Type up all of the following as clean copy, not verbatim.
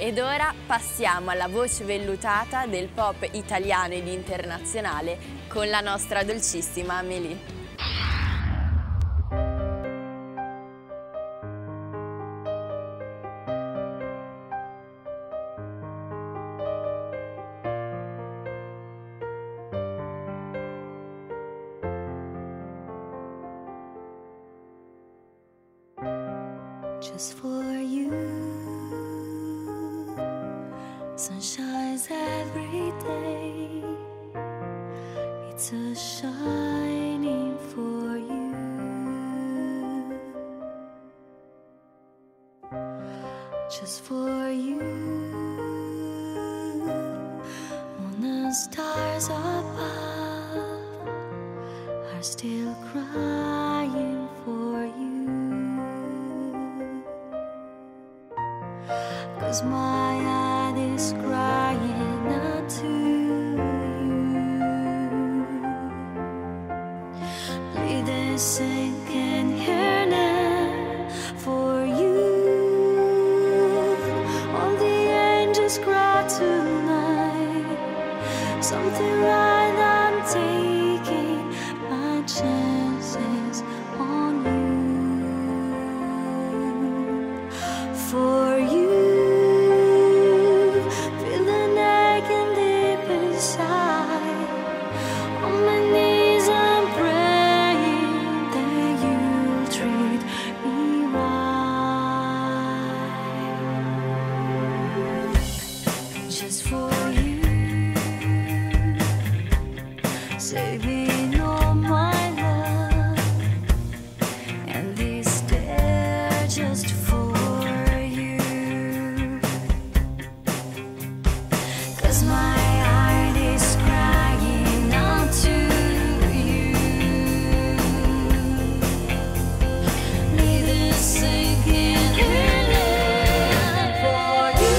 Ed ora passiamo alla voce vellutata del pop italiano ed internazionale con la nostra dolcissima Amélie. Just for you, sun shines every day. It's a shining for you. Just for you, moon and stars above are still crying for you. 'Cause my heart is crying out to you. Lead and sink and yearning for you. All the angels cry tonight. Something right, I'm taking my chances on you. For you. Just for you, saving all my love, and this day just for you. 'Cause my heart is crying out to you. Leave it sinking in it for you.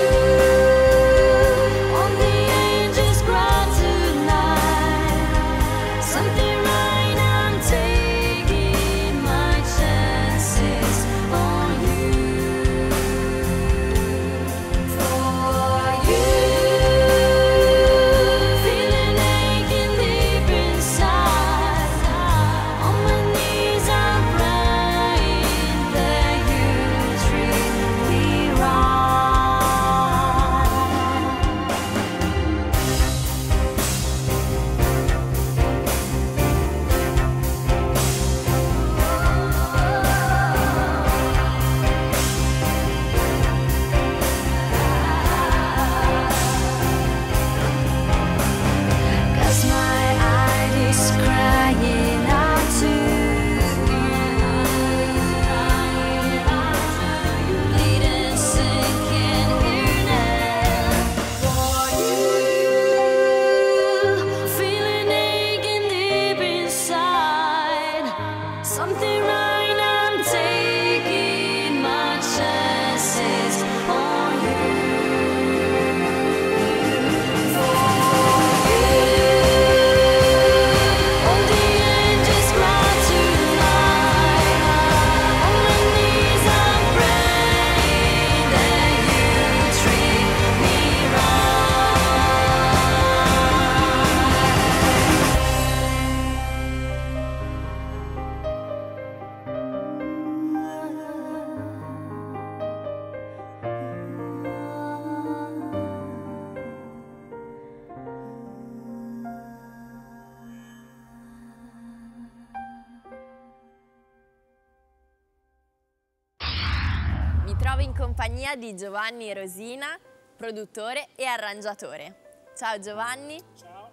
Mi trovo in compagnia di Giovanni Rosina, produttore e arrangiatore. Ciao Giovanni. Ciao.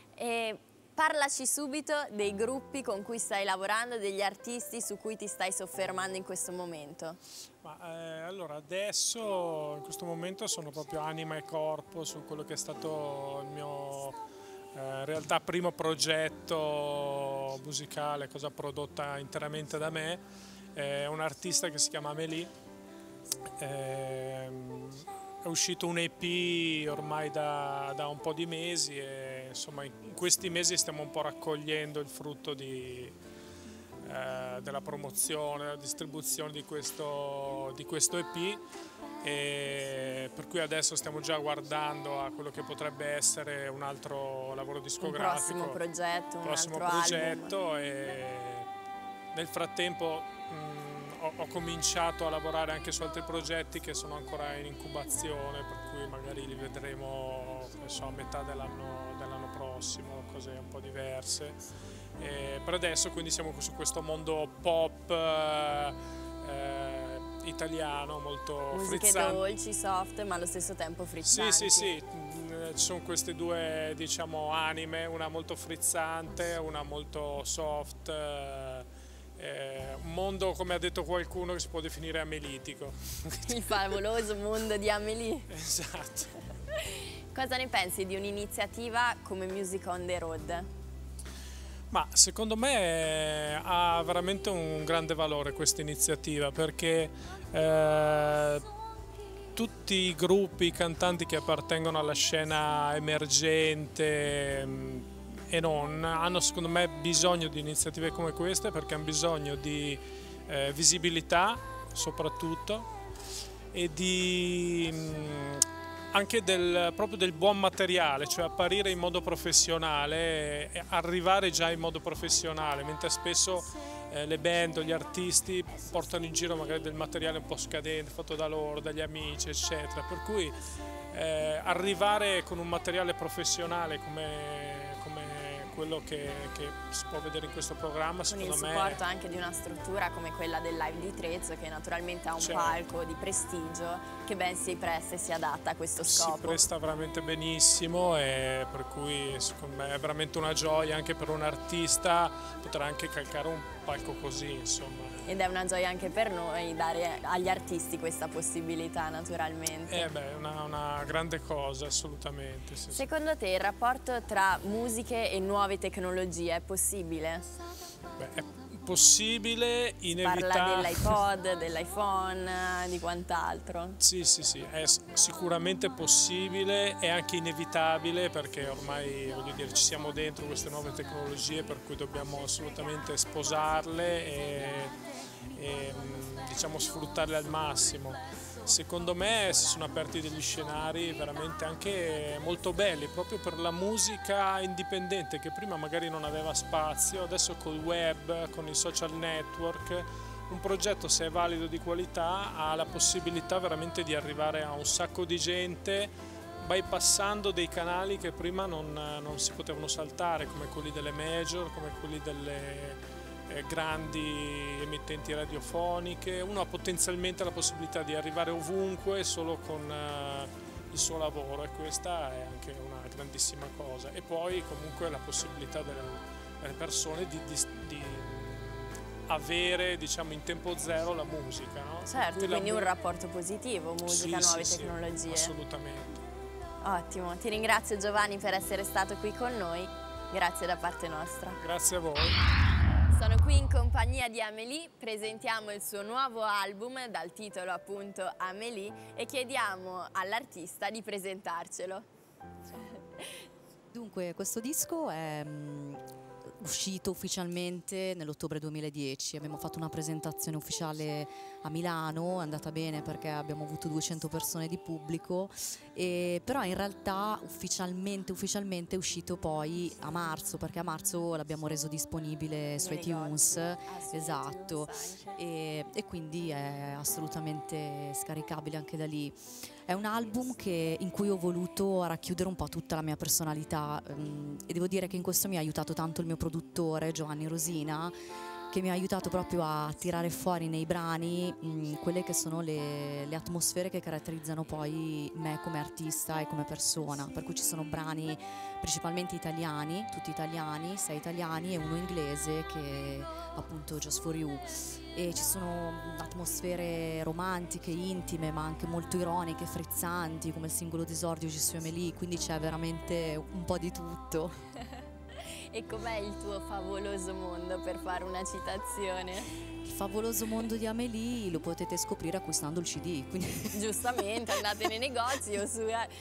E parlaci subito dei gruppi con cui stai lavorando, degli artisti su cui ti stai soffermando in questo momento. Allora, adesso, in questo momento, sono proprio anima e corpo su quello che è stato il mio, in realtà, primo progetto musicale, cosa prodotta interamente da me. È un artista che si chiama Amélie. È uscito un EP ormai da un po' di mesi e insomma in questi mesi stiamo un po' raccogliendo il frutto della promozione, della distribuzione di questo EP, e per cui cui adesso stiamo già guardando a quello che potrebbe essere un altro lavoro Un discografico, prossimo progetto, un prossimo altro progetto album. e nel frattempo ho cominciato a lavorare anche su altri progetti che sono ancora in incubazione, per cui magari li vedremo, non so, a metà dell'anno prossimo, cose un po' diverse. Per adesso quindi siamo su questo mondo pop italiano molto Musiche frizzante. dolci, soft, ma allo stesso tempo frizzanti. Sì, ci sono queste due, diciamo, anime, una molto frizzante, una molto soft, un mondo, come ha detto qualcuno, che si può definire amelitico. Il favoloso mondo di Amélie. Esatto. Cosa ne pensi di un'iniziativa come Music on the Road? Ma secondo me ha veramente un grande valore questa iniziativa, perché tutti i gruppi, i cantanti che appartengono alla scena emergente e non, hanno secondo me bisogno di iniziative come queste, perché hanno bisogno di visibilità soprattutto e anche proprio del buon materiale, cioè apparire in modo professionale, arrivare già in modo professionale, mentre spesso le band o gli artisti portano in giro magari del materiale un po' scadente, fatto da loro, dagli amici, eccetera. Per cui arrivare con un materiale professionale come quello che si può vedere in questo programma, Con secondo il me supporto anche di una struttura come quella del Live di Trezzo, che naturalmente ha un Certo. palco di prestigio che ben si presta e si adatta a questo si scopo. presta veramente benissimo, e per cui secondo me è veramente una gioia anche per un artista poter anche calcare un palco così, insomma. Ed è una gioia anche per noi dare agli artisti questa possibilità, naturalmente. È una grande cosa, assolutamente. Sì, sì. Secondo te il rapporto tra musiche e nuove tecnologie è possibile? Beh, è possibile, Parla inevitabile. dell'iPod, dell'iPhone, di quant'altro. Sì, è sicuramente possibile, è anche inevitabile, perché ormai, voglio dire, ci siamo dentro queste nuove tecnologie, per cui dobbiamo assolutamente sposarle e diciamo sfruttarle al massimo. Secondo me si sono aperti degli scenari veramente anche molto belli, proprio per la musica indipendente, che prima magari non aveva spazio. Adesso col web, con i social network, un progetto, se è valido, di qualità, ha la possibilità veramente di arrivare a un sacco di gente, bypassando dei canali che prima non si potevano saltare, come quelli delle major, come quelli delle grandi emittenti radiofoniche. Uno ha potenzialmente la possibilità di arrivare ovunque solo con il suo lavoro, e questa è anche una grandissima cosa. E poi comunque la possibilità delle persone di avere, diciamo, in tempo zero la musica, no? Per Certo, cui quindi un rapporto positivo, musica, Sì, nuove sì, tecnologie. assolutamente. Ottimo, ti ringrazio Giovanni per essere stato qui con noi, grazie da parte nostra. Grazie a voi. Sono qui in compagnia di Amélie, presentiamo il suo nuovo album dal titolo appunto Amélie e chiediamo all'artista di presentarcelo. Dunque, questo disco è uscito ufficialmente nell'ottobre 2010. Abbiamo fatto una presentazione ufficiale a Milano, è andata bene perché abbiamo avuto 200 persone di pubblico, però in realtà ufficialmente è uscito poi a marzo, perché a marzo l'abbiamo reso disponibile su Nei iTunes. negozi, su Esatto. iTunes anche. E quindi è assolutamente scaricabile anche da lì. È un album in cui ho voluto racchiudere un po' tutta la mia personalità, e devo dire che in questo mi ha aiutato tanto il mio produttore Giovanni Rosina, che mi ha aiutato proprio a tirare fuori nei brani quelle che sono le atmosfere che caratterizzano poi me come artista e come persona. Per cui ci sono brani principalmente italiani, tutti italiani, 6 italiani e uno inglese che è appunto Just For You. E ci sono atmosfere romantiche, intime, ma anche molto ironiche, frizzanti, come il singolo d'esordio Je suis Amélie, quindi c'è veramente un po' di tutto. E com'è il tuo favoloso mondo, per fare una citazione? Il favoloso mondo di Amélie lo potete scoprire acquistando il CD, quindi Giustamente, andate nei negozi o su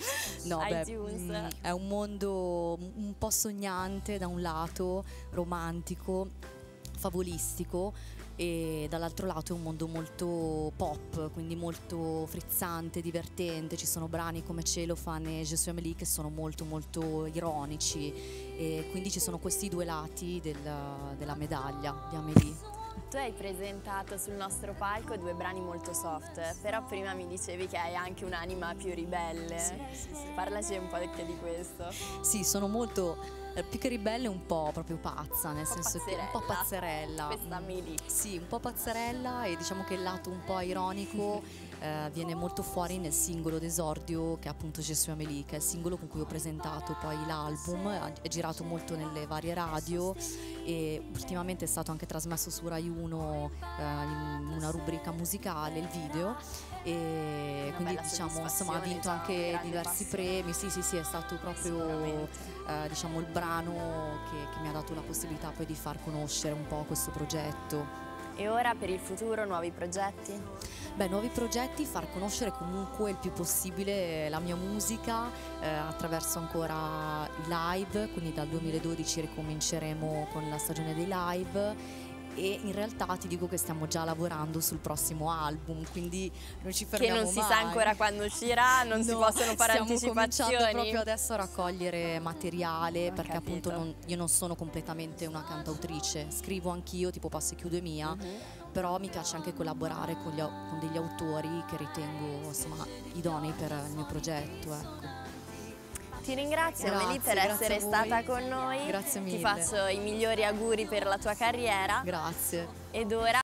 iTunes. è un mondo un po' sognante da un lato, romantico, favolistico, e dall'altro lato è un mondo molto pop, quindi molto frizzante, divertente. Ci sono brani come Cellophane e Je suis Amélie che sono molto molto ironici, e quindi ci sono questi due lati della medaglia di Amélie. Tu hai presentato sul nostro palco due brani molto soft, però prima mi dicevi che hai anche un'anima più ribelle. Sì. Parlaci un po' anche di questo. Sì, sono molto, più che ribelle, un po' proprio pazza, nel senso che un po' pazzerella. Questa Amélie. Sì, un po' pazzerella, e diciamo che il lato un po' ironico viene molto fuori nel singolo d'esordio, che è appunto Je suis Amélie, che è il singolo con cui ho presentato poi l'album. È girato molto nelle varie radio e ultimamente è stato anche trasmesso su Rai 1 in una rubrica musicale, il video, e Una quindi bella diciamo insomma ha soddisfazione, vinto già un anche grande diversi passo. premi. Sì, è stato proprio Sicuramente. diciamo il brano che mi ha dato la possibilità poi di far conoscere un po' questo progetto. E ora per il futuro nuovi progetti? Beh, nuovi progetti, far conoscere comunque il più possibile la mia musica attraverso ancora i live, quindi dal 2012 ricominceremo con la stagione dei live, e in realtà ti dico che stiamo già lavorando sul prossimo album, quindi non ci Che fermiamo non si mai. sa ancora quando uscirà, non si No, possono fare stiamo anticipazioni. cominciando proprio adesso a raccogliere materiale, Ho perché capito. appunto io non sono completamente una cantautrice, scrivo anch'io, tipo Passo e Chiudo e Mia, Mhm. però mi piace anche collaborare con degli autori che ritengo insomma idonei per il mio progetto, ecco. Ti ringrazio Grazie, Amélie per grazie essere a voi. stata con noi. Grazie Ti mille. faccio i migliori auguri per la tua carriera Grazie. ed ora